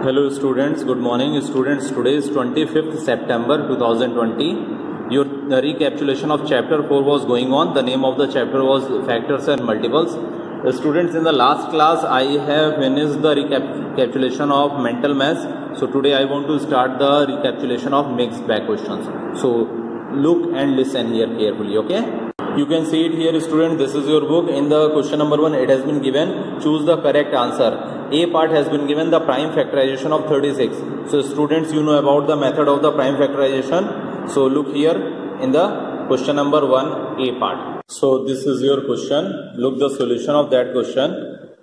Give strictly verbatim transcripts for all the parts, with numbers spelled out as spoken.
Hello students, good morning students. Today is twenty-fifth September two thousand twenty. Your the recapitulation of chapter four was going on. The name of the chapter was factors and multiples. The students, in the last class I have finished the recapitulation of mental maths. So today I want to start the recapitulation of mixed bag questions. So look and listen here carefully, okay? You can see it here, student. This is your book. In the question number one, it has been given, choose the correct answer. A part has been given, the prime factorization of thirty-six. So students, you know about the method of the prime factorization. So look here in the question number one, A part. So this is your question. Look the solution of that question.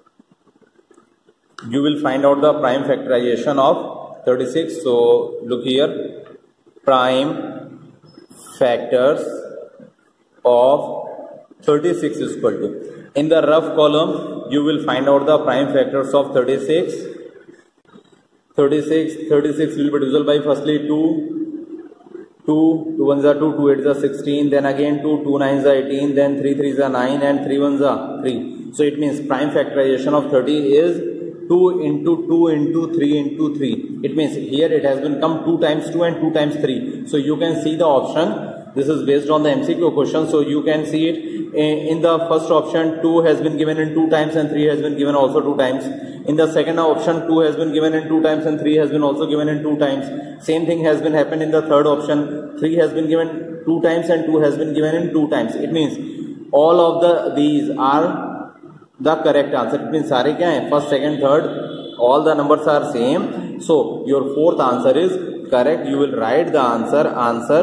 You will find out the prime factorization of thirty-six. So look here, prime factors of thirty-six is equal to, in the rough column you will find out the prime factors of thirty-six. thirty-six, thirty-six will be divisible by firstly two, two, two ones are two, two eights are sixteen, then again two, two nines are eighteen, then three threes are nine and three ones are three. So it means prime factorization of thirty is two into two into three into three. It means here it has been come two times two and two times three. So you can see the option. This is based on the M C Q question, so you can see it in the first option. two has been given in two times and three has been given also two times. In the second option, two has been given in two times and three has been also given in two times. Same thing has been happened in the third option. three has been given two times and two has been given in two times. It means all of the these are the correct answer. It means सारे क्या हैं? First, second, third, all the numbers are same. So your fourth answer is correct. You will write the answer answer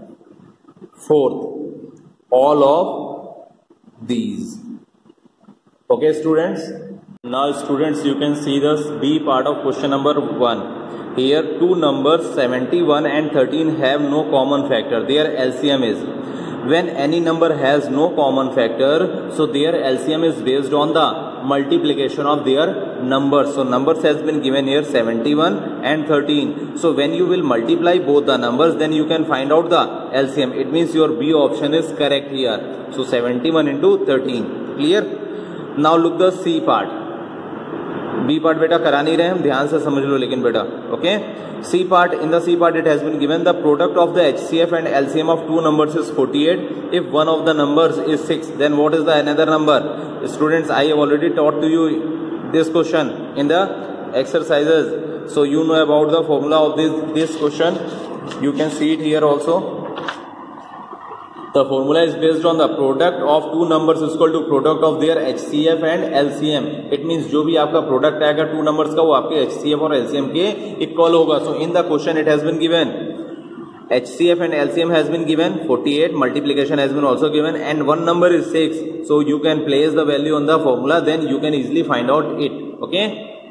fourth, all of these. Okay students, now students, you can see this B part of question number one. Here two numbers seventy-one and thirteen have no common factor. Their L C M is, when any number has no common factor, so their L C M is based on the multiplication of their numbers. So numbers has been given here seventy-one and thirteen. So when you will multiply both the numbers, then you can find out the L C M. It means your B option is correct here. So seventy-one into thirteen. Clear? Now look the C part. B part बेटा करा नहीं रहे हम, ध्यान से समझ लो लेकिन बेटा. Okay? C part, in the C part it has been given the product of the H C F and L C M of two numbers is forty-eight. If one of the numbers is six, then what is the another number? Students, I have already taught to you this question in the exercises. So you know about the formula of this, this question. You can see it here also. The formula is based on the product of two numbers is equal to product of their H C F and L C M. It means जो भी आपका product आएगा two numbers का, वो आपके H C F और L C M के equal होगा. So in the question it has been given H C F and L C M has been given forty-eight, multiplication has been also given, and one number is six. So you can place the value on the formula, then you can easily find out it. Okay?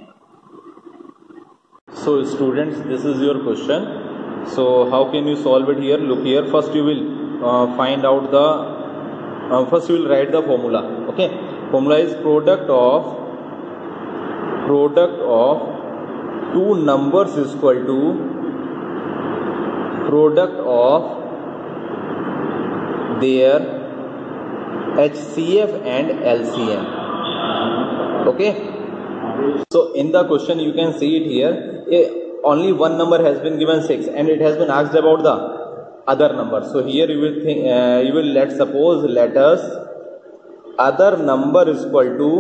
So students, this is your question. So how can you solve it here? Look here. First you will Uh, find out the uh, first you will write the formula. Okay, formula is product of product of two numbers is equal to product of their H C F and L C M. Okay, so in the question you can see it here, eh, only one number has been given six and it has been asked about the other number. So here you will think, uh, you will let suppose let us other number is equal to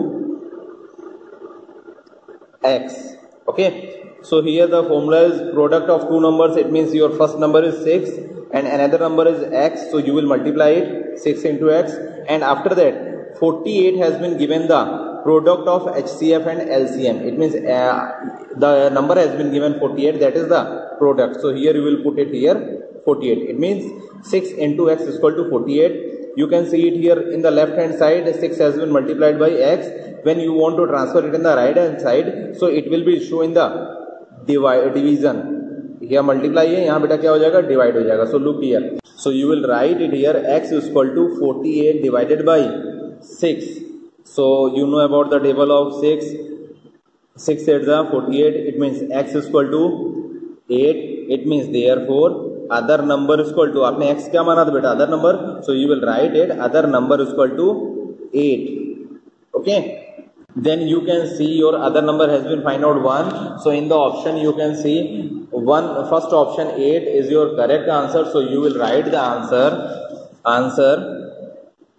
x. Okay, so here the formula is product of two numbers. It means your first number is six and another number is x, so you will multiply it, six into x, and after that forty-eight has been given the product of H C F and L C M. It means uh, the number has been given forty-eight, that is the product. So here you will put it here forty-eight. It means six into x is equal to forty-eight. You can see it here in the left hand side, six has been multiplied by x. When you want to transfer it in the right hand side, so it will be showing the divide division. Here multiply है, यहाँ बेटा क्या हो जाएगा? Divide हो जाएगा. So look here. So you will write it here, x is equal to forty-eight divided by six. So you know about the table of six. six eights are forty-eight. It means x is equal to eight. It means therefore other number is equal to, आपने x क्या माना था बेटा? Other number. So you will write it other number is equal to eight. Okay. Then you can see your other number has been find out one. So in the option you can see one, first option eight is your correct answer. So you will write the answer, answer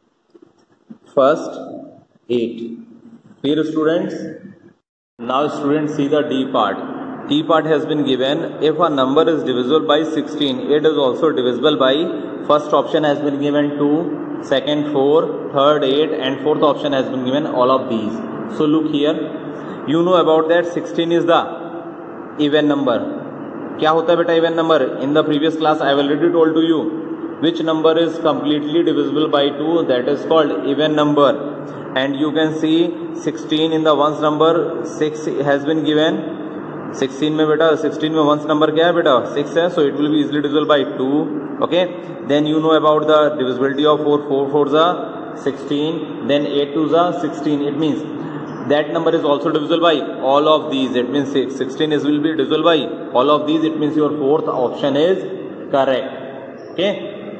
first eight. Clear students? Now students see the D part. D part has been given. If a number is divisible by sixteen, it is also divisible by, first option has been given two, second four, third eight, and fourth option has been given all of these. So look here, you know about that sixteen is the even number. क्या होता है बेटा even number? In the previous class I have already told to you which number is completely divisible by two, that is called even number. And you can see sixteen in the ones number, six has been given. sixteen में बेटा sixteen में ones number क्या है बेटा six है, so it will be easily divisible by two. Okay, then you know about the divisibility of four, four fours are sixteen, then eight twos are sixteen. It means that number is also divisible by all of these. It means sixteen is will be divisible by all of these. It means your fourth option is correct. Okay.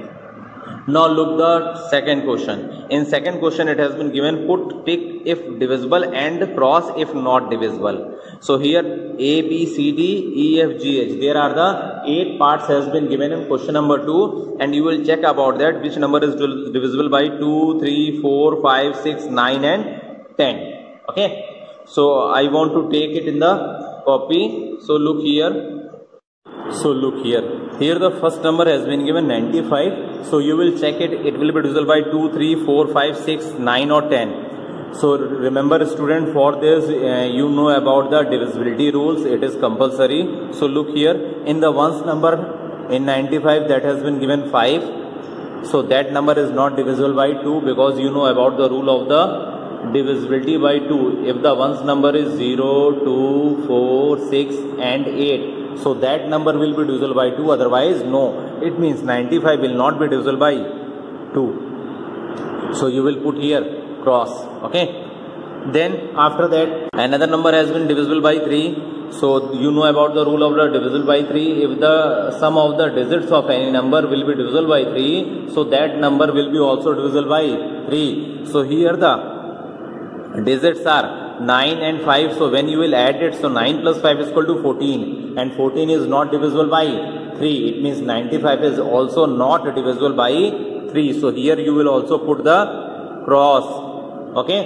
Now look the second question. In second question it has been given put tick if divisible and cross if not divisible. So here A, B, C, D, E, F, G, H. There are the eight parts has been given in question number two, and you will check about that which number is divisible by two, three, four, five, six, nine, and ten. Okay. So I want to take it in the copy. So look here. So look here. Here the first number has been given ninety-five. So you will check it. It will be divisible by two, three, four, five, six, nine or ten. So remember student, for this uh, you know about the divisibility rules. It is compulsory. So look here. In the ones number in ninety-five that has been given five. So that number is not divisible by two because you know about the rule of the divisibility by two. If the ones number is zero, two, four, six and eight. So that number will be divisible by two, otherwise no. It means ninety-five will not be divisible by two. So you will put here cross. Okay. Then after that another number has been divisible by three. So you know about the rule of the divisible by three. If the sum of the digits of any number will be divisible by three, so that number will be also divisible by three. So here the digits are nine and five. So when you will add it, so nine plus five is equal to fourteen, and fourteen is not divisible by three. It means ninety-five is also not divisible by three. So here you will also put the cross. Okay.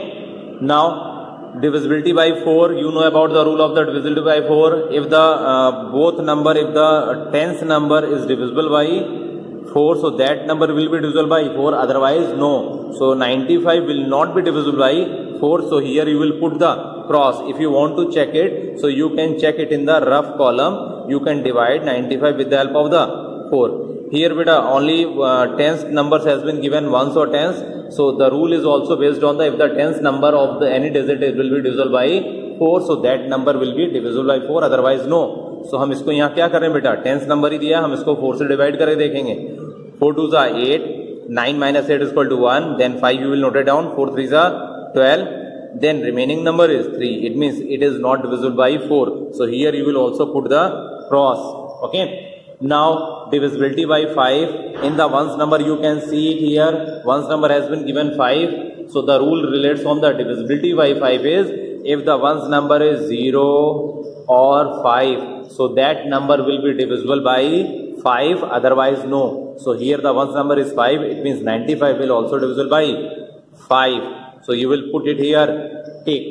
Now divisibility by four, you know about the rule of the divisibility by four. If the uh, both number, if the tens number is divisible by four, so that number will be divisible by four, otherwise no. So ninety-five will not be divisible by four. So here you will put the cross. If you want to check it, so you can check it in the rough column. You can divide ninety-five with the help of the four. Here beta only uh, tens numbers has been given ones or tens. So the rule is also based on the if the tens number of the any digit will be divisible by four, so that number will be divisible by four, otherwise no. So हम इसको यहाँ क्या करें बेटा, tense number ही दिया, हम इसको four से डिवाइड करके देखेंगे. फोर टू ज़ा eight, nine minus eight is equal to one, then five you will note it down, four three ज़ा twelve, then remaining number is three. It means it is not divisible by four. So here you will also put the cross. Okay. Now divisibility by five. In the ones number you can see it here. Ones number has been given five. So the rule relates on the divisibility by five is if the ones number is zero or five. So that number will be divisible by five, otherwise no. So here the ones number is five. It means ninety-five will also divisible by five. So you will put it here, tick.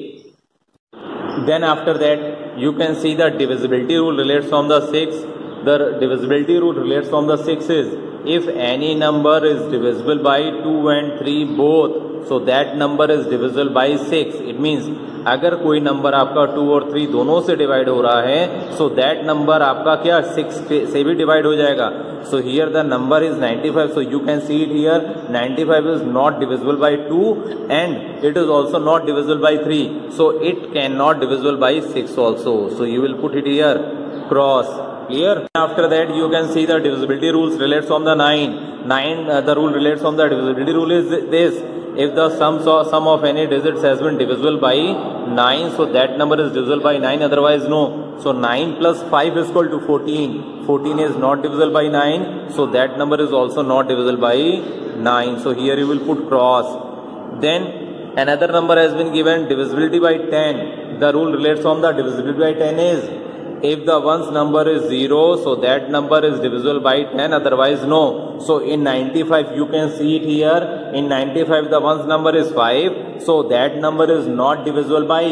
Then after that you can see the divisibility rule relates from the six. The divisibility rule relates from the six is if any number is divisible by two and three both, so that number is divisible by six. It means अगर कोई number आपका to और three दोनों से divide हो रहा है, so that number आपका क्या सिक्स से भी डिवाइड हो जाएगा. So here the number is ninety-five. So you can see it here. ninety-five is not divisible by two and it is also not divisible by three. So it cannot divisible by six also. So you will put it here, cross. Clear? After that you can see the divisibility rules relates from the nine. nine uh, the rule relates from the divisibility rule is this. If the sum, so, sum of any digits has been divisible by nine, so that number is divisible by nine, otherwise no. So nine plus five is equal to fourteen. fourteen is not divisible by nine, so that number is also not divisible by nine. So here you will put cross. Then another number has been given divisibility by ten. The rule relates on the divisibility by ten is, if the ones number is zero, so that number is divisible by ten, otherwise no. So in ninety-five you can see it here, in ninety-five the ones number is five, so that number is not divisible by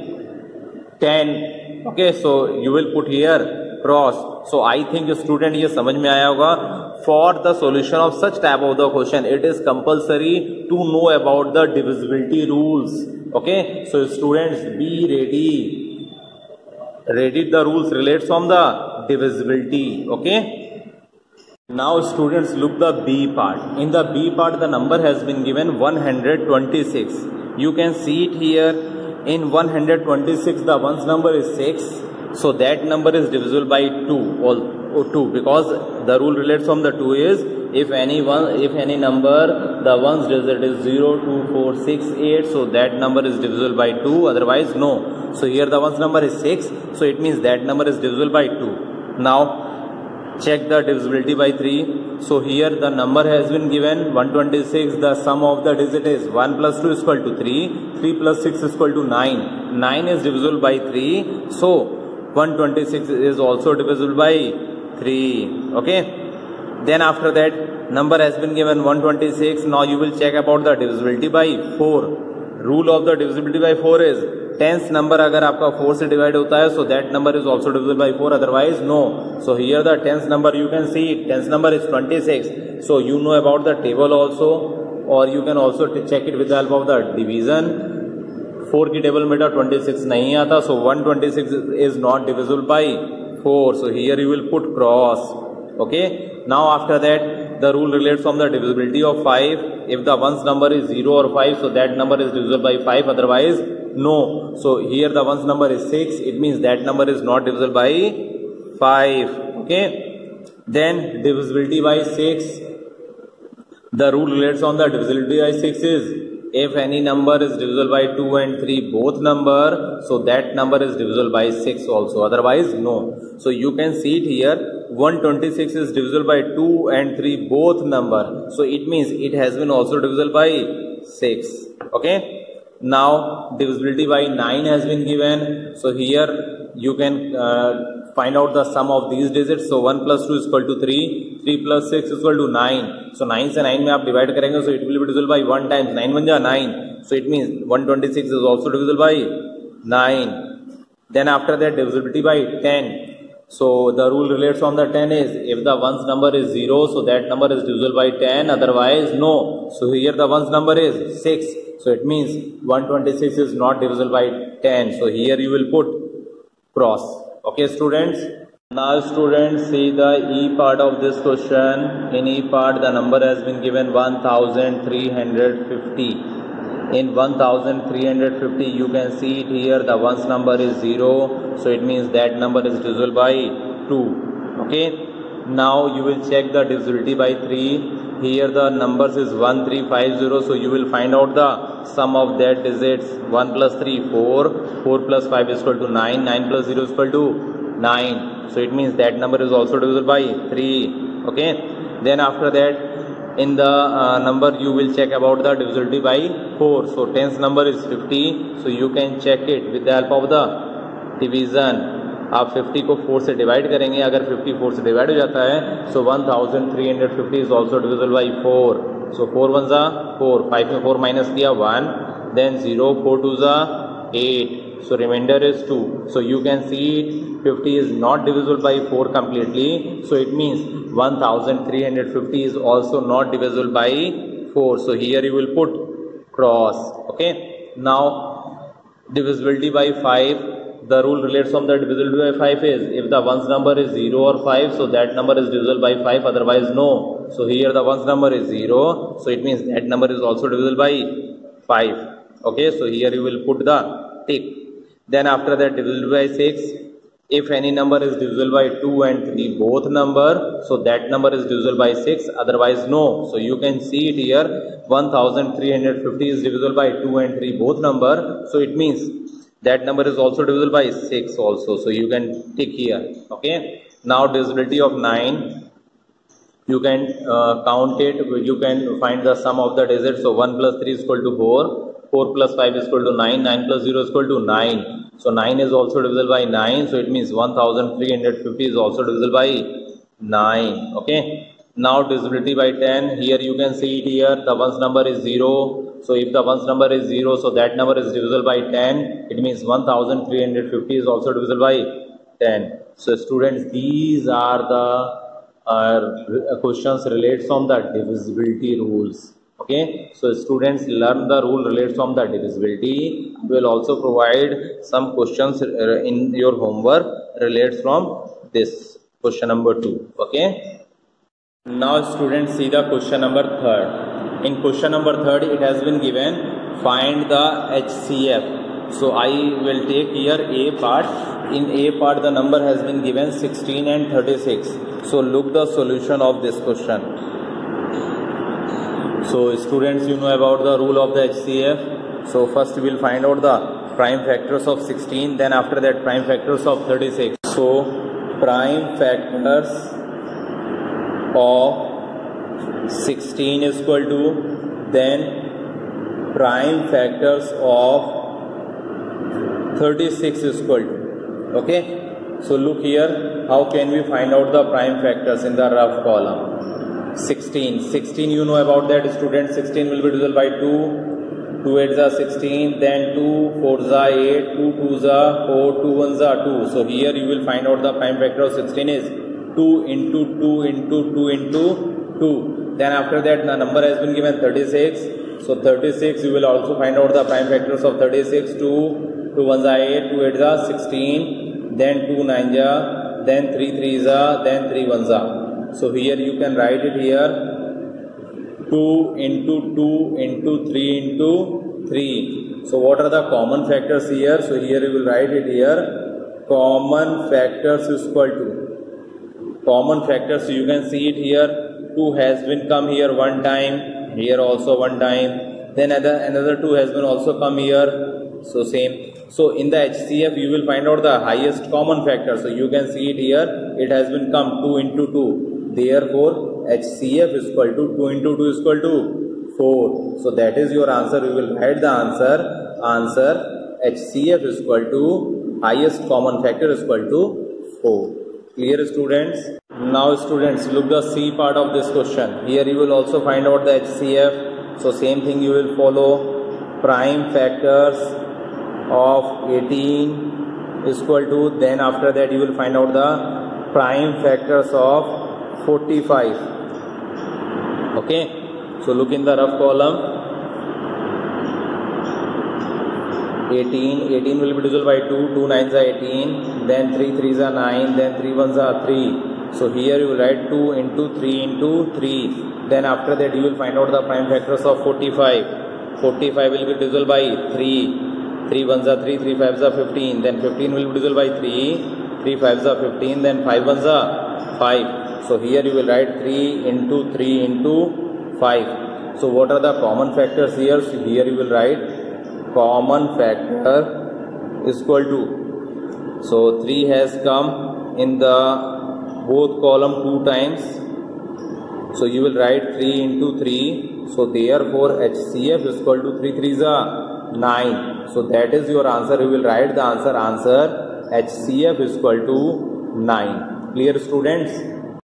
ten. Okay, so you will put here cross. So I think student ये समझ में आया होगा. For the solution of such type of the question, it is compulsory to know about the divisibility rules. Okay, so students be ready. Ready, the rules relates from the divisibility. Okay. Now students look the B part. In the B part the number has been given one hundred twenty-six. You can see it here. In one hundred twenty-six the ones number is six. So that number is divisible by two, all two, because the rule relates from the two is, if any one, if any number the ones digit is zero, two, four, six, eight, so that number is divisible by two, otherwise no. So here the ones number is six, so it means that number is divisible by two. Now check the divisibility by three. So here the number has been given one hundred twenty-six, the sum of the digit is one plus two is equal to three, three plus six is equal to nine, nine is divisible by three, so one hundred twenty-six is also divisible by three. Okay, then after that number has been given one hundred twenty-six. Now you will check about the divisibility by four. Rule of the divisibility by four is, tens number अगर आपका four से divide होता है, so that number is also divisible by four, otherwise no. So here the tens number you can see it, tens number is twenty-six, so you know about the table also, or you can also check it with the help of the division. four की table में twenty-six नहीं आता, so one hundred twenty-six is not divisible by four, so here you will put cross. Okay, now after that the rule relates from the divisibility of five. If the ones number is zero or five, so that number is divisible by five, otherwise no. So here the ones number is six, it means that number is not divisible by five. Okay, then divisibility by six. The rule relates on the divisibility by six is, if any number is divisible by two and three both number, so that number is divisible by six also, otherwise no. So you can see it here, one hundred twenty-six is divisible by two and three both number, so it means it has been also divisible by six. Okay, now divisibility by nine has been given. So here you can uh, find out the sum of these digits. So one plus two is equal to three, three plus six is equal to nine. So nine से nine में आप divide करेंगे, so it will be divisible by one times, nine one जा nine, so it means one hundred twenty-six is also divisible by nine. Then after that divisibility by ten. So the rule relates on the ten is, if the ones number is zero, so that number is divisible by ten, otherwise no. So here the ones number is six, so it means one hundred twenty-six is not divisible by ten, so here you will put cross. Okay students, now students see the E part of this question. In E part the number has been given one thousand three hundred fifty. In one thousand three hundred fifty you can see it here, the ones number is zero, so it means that number is divisible by two. Okay, now you will check the divisibility by three. Here the numbers is one three five zero, so you will find out the sum of that digits. One plus three, four, four plus five is equal to nine, nine plus zero is equal to nine, so it means that number is also divisible by three. Okay, then after that in the uh, number you will check about the divisibility by four. So tens number is fifty, so you can check it with the help of the division. आप fifty को four से divide करेंगे, अगर fifty four से divide हो जाता है, so one thousand three hundred fifty is also divisible by four. So four ones are four, five में four minus किया one, then zero, four twos are eight, so remainder is two. So you can see it, fifty is not divisible by four completely, so it means one thousand three hundred fifty is also not divisible by four, so here you will put cross. Okay, now divisibility by five. The rule relates from the divisibility by five is, if the ones number is zero or five, so that number is divisible by five, otherwise no. So here the ones number is zero, so it means that number is also divisible by five. Okay, so here you will put the tick. Then after that divisible by six. If any number is divisible by two and three both number, so that number is divisible by six, otherwise no. So you can see it here, one thousand three hundred fifty is divisible by two and three both number, so it means that number is also divisible by six also, so you can tick here. Okay, now divisibility of nine, you can uh, count it, you can find the sum of the digits. So one plus three is equal to four, four plus five is equal to nine, nine plus zero is equal to nine. So nine is also divisible by nine, so it means one thousand three hundred fifty is also divisible by nine. Okay. Now divisibility by ten, here you can see it here, the ones number is zero. So if the ones number is zero, so that number is divisible by ten, it means one thousand three hundred fifty is also divisible by ten. So students, these are the uh, questions related from the divisibility rules. Okay, so students learn the rule related from the divisibility. We will also provide some questions in your homework related from this question number two. Okay. Now students, see the question number third. In question number third, it has been given find the H C F. So I will take here A part. In A part the number has been given sixteen and thirty-six. So look the solution of this question. So students, you know about the rule of the H C F. So first we will find out the prime factors of sixteen, then after that prime factors of thirty-six. So prime factors of sixteen is equal to, then prime factors of thirty-six is equal to. Okay, so look here, how can we find out the prime factors in the rough column? sixteen, sixteen you know about that student, sixteen will be divisible by two, two eights are sixteen, then two fours are eight, two twos are four, two ones are two. So here you will find out the prime factor of sixteen is two into two into two into two. Then after that the number has been given thirty-six. So thirty-six you will also find out the prime factors of thirty-six. two, two ones are eight, two eights are sixteen, then two nines are, then three threes are, then three ones are. So here you can write it here, two into two into three into three. So what are the common factors here? So here you will write it here, common factors is equal to, common factors, so you can see it here, two has been come here one time, here also one time, then other, another two has been also come here, so same. So in the H C F you will find out the highest common factor, so you can see it here, it has been come two into two. Therefore, H C F is equal to two into two is equal to four. So that is your answer. We will write the answer. Answer H C F is equal to highest common factor is equal to four. Clear students? Now students, look the C part of this question. Here you will also find out the H C F. So same thing you will follow. Prime factors of eighteen is equal to, then after that you will find out the prime factors of forty-five. Okay, so look in the rough column. eighteen, eighteen will be divisible by two, two nines are eighteen, then three threes are nine, then three ones are three. So here you will write two into three into three. Then after that you will find out the prime factors of forty-five. forty-five will be divisible by three. three ones are three, three fives are fifteen, then fifteen will be divisible by three, three fives are fifteen, then five ones are five. So here you will write three into three into five. So what are the common factors here? So here you will write common factor is equal to, so three has come in the both column two times. So you will write three into three. So therefore H C F is equal to three threes are nine. So that is your answer. You will write the answer. Answer H C F is equal to nine. Clear students?